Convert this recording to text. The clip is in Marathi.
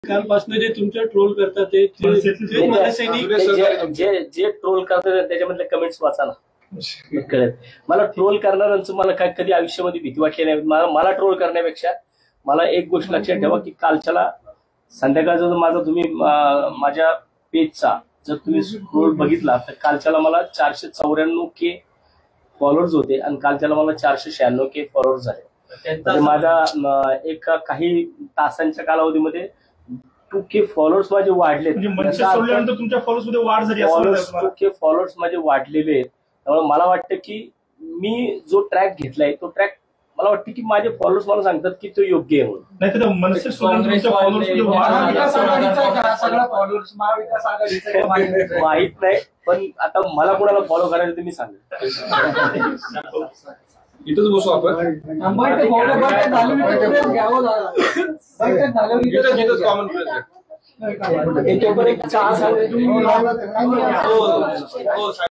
कालपासून जे तुमच्या ट्रोल करतात ते जे ट्रोल करतात त्याच्यामधले कमेंट्स वाचा ना, कळेल. मला ट्रोल करणाऱ्यांचं मला काय कधी आयुष्यामध्ये भीती वाटली नाही. मला ट्रोल करण्यापेक्षा मला एक गोष्ट लक्षात ठेवा की कालच्याला संध्याकाळचा जर माझा तुम्ही माझ्या पेजचा जर तुम्ही स्क्रोल बघितला तर कालच्याला मला 494K फॉलोअर्स होते आणि कालच्याला मला 496K फॉलोअर्स झाले. म्हणजे माझा एक काही तासांच्या कालावधीमध्ये 2K फॉलोअर्स माझे वाढले. तुमच्या फॉलोअर्स मध्ये वाढ झाली. 2K फॉलोअर्स माझे वाढलेले आहेत. त्यामुळे मला वाटतं की मी जो ट्रॅक घेतलाय तो ट्रॅक मला वाटतं की माझे फॉलोअर्स मला सांगतात की तो योग्य आहे म्हणून. माहित नाही, पण आता मला कोणाला फॉलो करायचं ते मी सांगेन. इथंच बसू आपण. Common place